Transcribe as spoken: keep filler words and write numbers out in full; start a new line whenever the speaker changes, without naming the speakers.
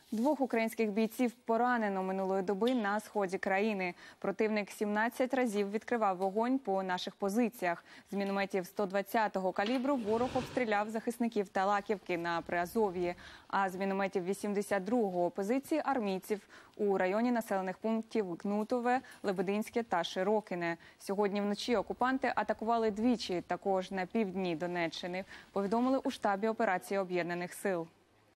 Двох українських бійців поранено минулої доби на сході країни. Противник сімнадцять разів відкривав вогонь по наших позиціях. З мінометів сто двадцятого калібру ворог обстріляв захисників Талаківки на Приазов'ї, а з мінометів вісімдесят другого позиції армійців у районі населених пунктів Кнутове, Лебединське та Широкине. Сьогодні вночі окупанти атакували двічі, також на півдні Донеччини, повідомили у штабі операції Об'єднаних сил.